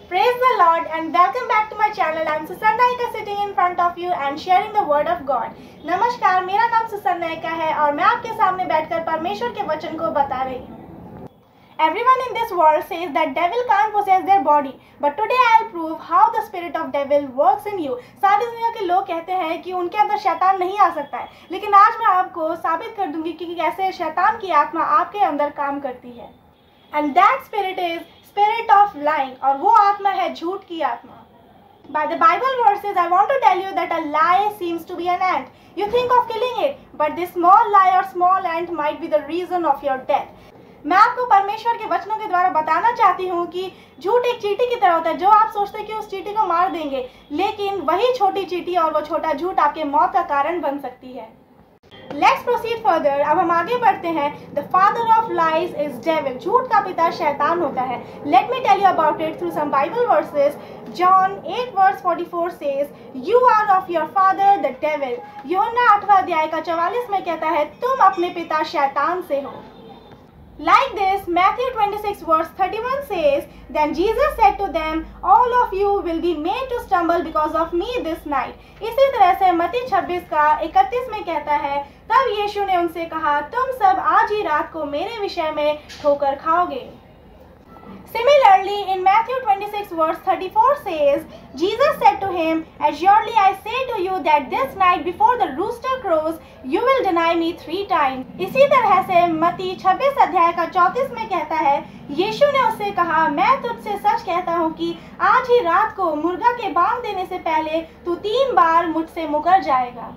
Praise the Lord and welcome back to my channel. I am Susan Naika sitting in front of you and sharing the word of God. नमस्कार, मेरा नाम सुसन नायका है और मैं आपके सामने बैठकर परमेश्वर के वचन को बता रही हूँ. Everyone in this world says that devil can't possess their body, but today I'll prove how the spirit of devil works in you. सारी दुनिया के लोग कहते हैं कि उनके अंदर शैतान नहीं आ सकता है, लेकिन आज मैं आपको साबित कर दूंगी कि कैसे शैतान की आत्मा आपके अंदर काम करती है. And that spirit is spirit of lying, और वो आत्मा है झूठ की आत्मा. By the Bible verses, I want to tell you that a lie seems to be an ant. You think of killing it, but this small lie or small ant might be the reason of your death. मैं आपको परमेश्वर के वचनों के द्वारा बताना चाहती हूँ कि झूठ एक चींटी की तरह होता है. जो आप सोचते हैं कि उस चींटी को मार देंगे, लेकिन वही छोटी चींटी और वो छोटा झूठ आपके मौत का कारण बन सकती है. Let's proceed further. अब हम आगे बढ़ते हैं. The father of lies is devil. झूठ का पिता शैतान होता है. Let me tell you about it through some Bible verses. John 8 verse 44 says, "You are of your father the devil." यूहन्ना 8वां अध्याय का 44 में कहता है, तुम अपने पिता शैतान से हो. Like this, Matthew 26 verse 31 says, "Then Jesus said to them, all of you will be made to stumble because of me this night." इसी तरह से मत्ती 26 का 31 में कहता है, तब यीशु ने उनसे कहा, तुम सब आज ही रात को मेरे विषय में ठोकर खाओगे. Similarly, in Matthew 26 verse 34 says, Jesus said to him, "Assuredly I say to you that this night before the rooster crows, you will deny me 3 times." इसी तरह से मत्ती 26 अध्याय का 34 में कहता है, यीशु ने उससे कहा, मैं तुझसे सच कहता हूँ कि आज ही रात को मुर्गा के बांग देने से पहले तू 3 बार मुझसे मुकर जाएगा.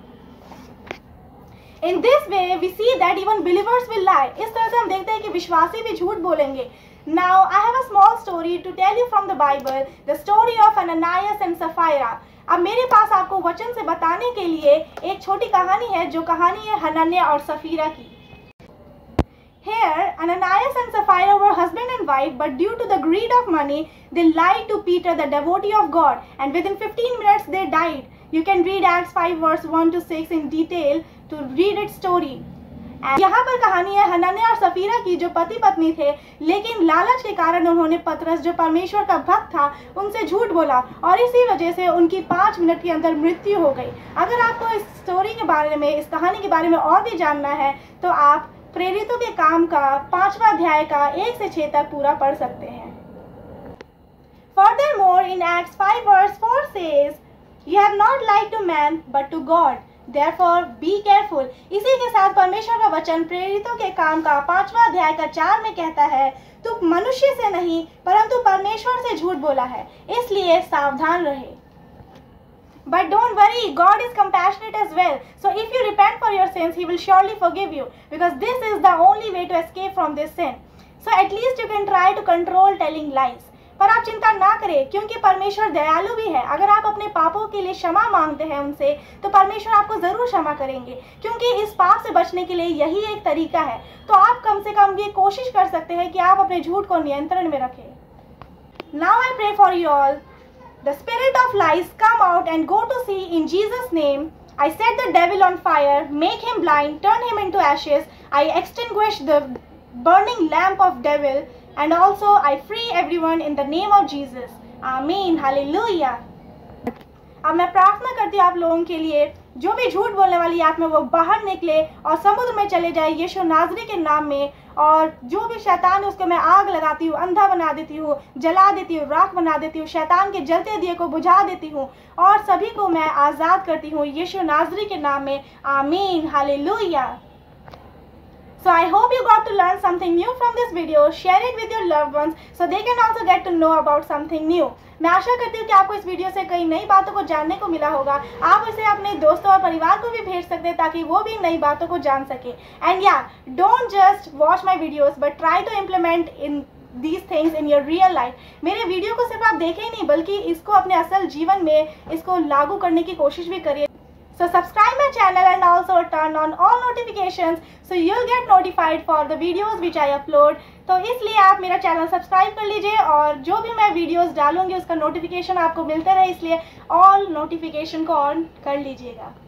In this way we see that even believers will lie. इस तरह से हम देखते हैं कि विश्वासी भी झूठ बोलेंगे. Now I have a small story to tell you from the Bible, the story of Ananias and Sapphira. अब मेरे पास आपको वचन से बताने के लिए एक छोटी कहानी है, जो कहानी है हनन्याह और सफीरा की. Here, Ananias and Sapphira were husband and wife, but due to the greed of money, they lied to Peter, the devotee of God, and within 15 minutes they died. You can read Acts 5 verse 1 to 6 in detail to read its story. यहाँ पर कहानी है हनन्याह और सफीरा की, जो पति पत्नी थे, लेकिन लालच के कारण उन्होंने पतरस, जो परमेश्वर का भक्त था, उनसे झूठ बोला और इसी वजह से उनकी 5 मिनट के अंदर मृत्यु हो गई. अगर आपको इस स्टोरी के बारे में, इस कहानी के बारे में और भी जानना है, तो आप प्रेरितों के काम का 5वां अध्याय का 1 से 6 तक पूरा पढ़ सकते हैं. Furthermore, in Acts 5 verse 4 says, "You have not lied to man, but to God. Therefore be careful." इसी के साथ परमेश्वर का वचन प्रेरितों के काम का 5वां अध्याय का 4 में कहता है, तू मनुष्य से नहीं परंतु परमेश्वर से झूठ बोला है, इसलिए सावधान रहे. But don't worry, God is compassionate as well. So if you repent for your sins, He will surely forgive you, because this is the only way to escape from this sin. So at least you can try to control telling lies. पर आप चिंता ना करें, क्योंकि परमेश्वर दयालु भी है. अगर आप अपने पापों के लिए क्षमा मांगते हैं उनसे, तो परमेश्वर आपको जरूर क्षमा करेंगे, क्योंकि इस पाप से बचने के लिए यही एक तरीका है. तो आप कम से कम ये कोशिश कर सकते हैं कि आप अपने झूठ को नियंत्रण में रखें. Now I pray for you all. The spirit of lies come out and go to sea in Jesus' name. I set the devil on fire, make him blind, turn him into ashes. I extinguish the burning lamp of devil. And also I free everyone in the name of Jesus. Amen. Hallelujah. अब मैं प्रार्थना करती हूँ आप लोगों के लिए, जो भी झूठ बोलने वाली आत्मा वो बाहर निकले और समुद्र में चले जाए यीशु नाज़री के नाम में. और जो भी शैतान है उसको मैं आग लगाती हूँ, अंधा बना देती हूँ, जला देती हूँ, राख बना देती हूँ, शैतान के जलते दिए को बुझा देती हूँ और सभी को मैं आज़ाद करती हूँ यीशु नाज़री के नाम में. आमीन. हालेलुया. So I hope you got to learn something new from this video. Share it with your loved ones so they can also get to know about something new. मैं आशा करती हूँ कि आपको इस वीडियो से कई नई बातों को जानने को मिला होगा. आप इसे अपने दोस्तों और परिवार को भी भेज सकते हैं ताकि वो भी नई बातों को जान सके. And yeah, don't just watch my videos but try to implement in these things in your real life. मेरे वीडियो को सिर्फ आप देखें ही नहीं, बल्कि इसको अपने असल जीवन में इसको लागू करने की कोशिश भी करिए. So subscribe my channel and also turn on all notifications so you'll get notified for the videos which I upload. तो इसलिए आप मेरा चैनल सब्सक्राइब कर लीजिए और जो भी मैं वीडियोस डालूंगी उसका नोटिफिकेशन आपको मिलता रहे, इसलिए ऑल नोटिफिकेशन को ऑन कर लीजिएगा.